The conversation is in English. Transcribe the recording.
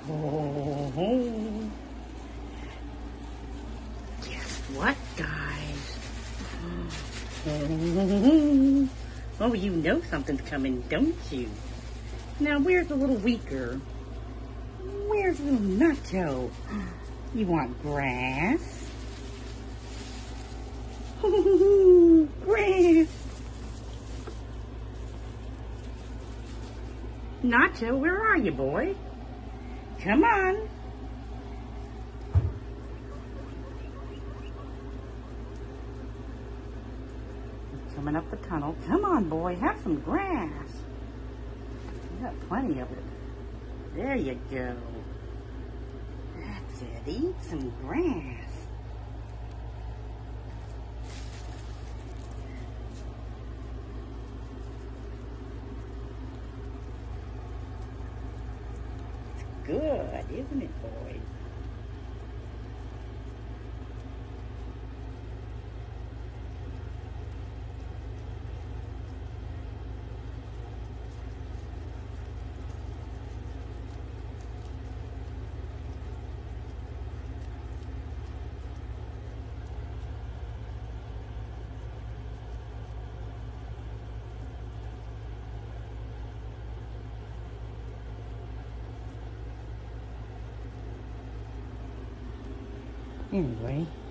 Oh, guess what, guys? Oh, you know something's coming, don't you? Now, where's the little weaker? Where's little Nacho? You want grass? Grass! Nacho, where are you, boy? Come on. Coming up the tunnel. Come on, boy, have some grass. You got plenty of it. There you go. That's it. Eat some grass. It's good, isn't it, boy? Anyway.